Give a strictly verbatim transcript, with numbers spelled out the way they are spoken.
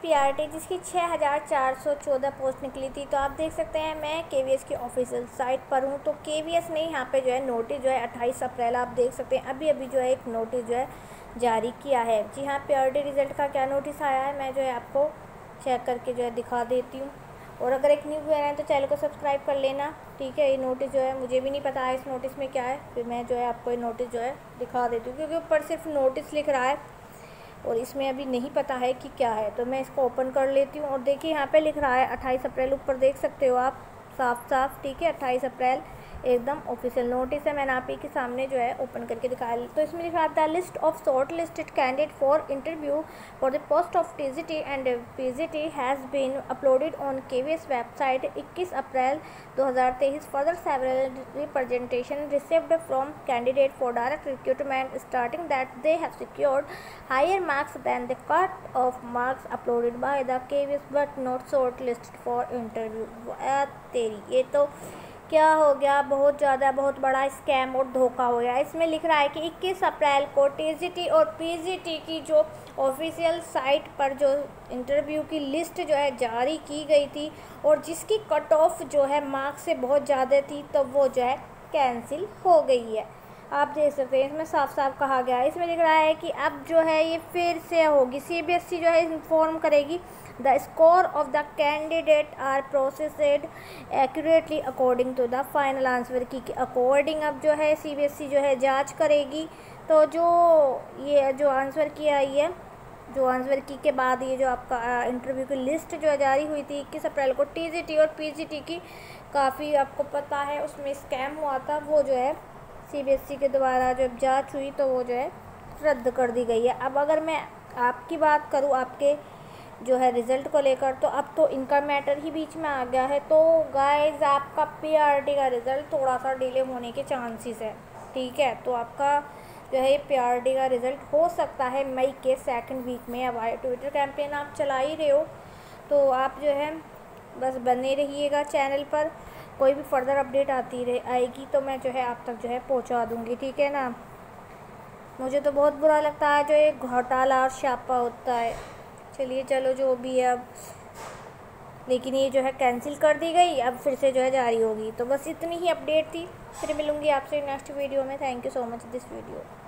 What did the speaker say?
PRT जिसकी छः हज़ार चार सौ चौदह पोस्ट निकली थी। तो आप देख सकते हैं मैं केवीएस की ऑफिशियल साइट पर हूँ। तो केवीएस ने यहाँ पे जो है नोटिस जो है अट्ठाईस अप्रैल आप देख सकते हैं अभी अभी जो है एक नोटिस जो है जारी किया है। जी हाँ, पीआरटी रिज़ल्ट का क्या नोटिस आया है मैं जो है आपको चेक करके जो है दिखा देती हूँ। और अगर एक न्यू व्यूअर है तो चैनल को सब्सक्राइब कर लेना, ठीक है। ये नोटिस जो है मुझे भी नहीं पता है इस नोटिस में क्या है, फिर मैं जो है आपको ये नोटिस जो है दिखा देती हूँ, क्योंकि ऊपर सिर्फ नोटिस लिख रहा है और इसमें अभी नहीं पता है कि क्या है। तो मैं इसको ओपन कर लेती हूँ और देखिए यहाँ पे लिख रहा है अट्ठाईस अप्रैल, ऊपर देख सकते हो आप साफ साफ, ठीक है। अट्ठाईस अप्रैल एकदम ऑफिशियल नोटिस है। मैंने आप ही के सामने जो है ओपन करके दिखाया। तो इसमें लिखा था list of shortlisted candidate for interview for the post of TGT and PGT has been uploaded on KVS website इक्कीस अप्रैल दो हज़ार तेईस। Further several representation received from candidate for direct recruitment starting that they have secured higher marks than the cut off marks uploaded by the KVS but not shortlisted for interview. तेरी ये तो क्या हो गया, बहुत ज़्यादा बहुत बड़ा स्कैम और धोखा हो गया। इसमें लिख रहा है कि इक्कीस अप्रैल को टीजीटी और पीजीटी की जो ऑफिशियल साइट पर जो इंटरव्यू की लिस्ट जो है जारी की गई थी और जिसकी कट ऑफ जो है मार्क्स से बहुत ज़्यादा थी, तो वो जो है कैंसिल हो गई है। आप देख सकते हैं इसमें साफ साफ कहा गया है। इसमें लिख रहा है कि अब जो है ये फिर से होगी, सीबीएसई जो है इन्फॉर्म करेगी the score of the candidate are processed accurately according to the final answer key according अब जो है सीबीएसई जो है जांच करेगी। तो जो ये जो आंसर की आई है, जो आंसर की के बाद ये जो आपका इंटरव्यू की लिस्ट जो है जारी हुई थी इक्कीस अप्रैल को, टीजीटी और पीजीटी की काफ़ी आपको पता है उसमें स्कैम हुआ था, वो जो है सीबीएसई के द्वारा जब जांच हुई तो वो जो है रद्द कर दी गई है। अब अगर मैं आपकी बात करूँ आपके जो है रिज़ल्ट को लेकर, तो अब तो इनका मैटर ही बीच में आ गया है। तो गाइस आपका पीआरटी का रिज़ल्ट थोड़ा सा डिले होने के चांसेस है, ठीक है। तो आपका जो है पीआरटी का रिज़ल्ट हो सकता है मई के सेकंड वीक में। अब आए ट्विटर कैंपेन आप चला ही रहे हो तो आप जो है बस बने रहिएगा चैनल पर, कोई भी फर्दर अपडेट आती रहे आएगी तो मैं जो है आप तक जो है पहुंचा दूंगी, ठीक है ना। मुझे तो बहुत बुरा लगता है जो ये घोटाला और छापा होता है। चलिए चलो जो भी है अब, लेकिन ये जो है कैंसिल कर दी गई, अब फिर से जो है जारी होगी। तो बस इतनी ही अपडेट थी, फिर मिलूँगी आपसे नेक्स्ट वीडियो में। Thank you so much this video.